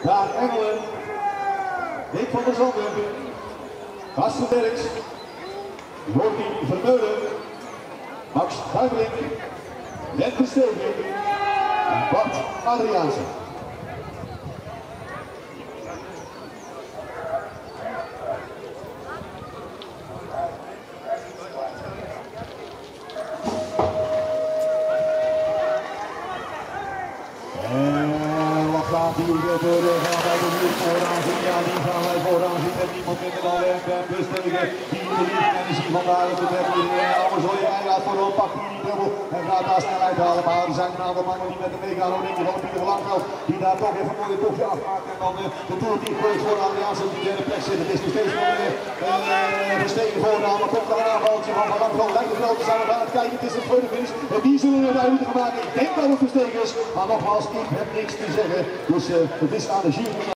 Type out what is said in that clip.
Daan Engelen, Nick van der Zanden, Karsten Derks, Jordi Vermeulen, Max Duimelink, Jente Stegen en Bart Adriaansen. Die wil worden, gaan wij de muur vooraan zien, ja die gaan wij vooraan zien en niemand minder dan Wernberg Bestegen, die de energie vandaar op de trek in Amazonië en gaat voorop, pakt die dubbel en gaat daar snelheid halen, maar er zijn een aantal mannen die met de meegaan, dan denk je van Pieter Langveld, die daar toch even mooi een tochtje afmaakt en dan de Tour die gooit voor Adriaanse op die derde plek zit. Het is nog steeds weer Bestegen vooraan, maar komt er een aanvaltje van Langveld, lijkt het wel te zijn, we gaan het kijken, het is een tweede finish en die zullen we het moeten maken. Ik denk dat het Bestegen is, maar nogmaals, ik heb niks te zeggen. Dus het is aan de jury.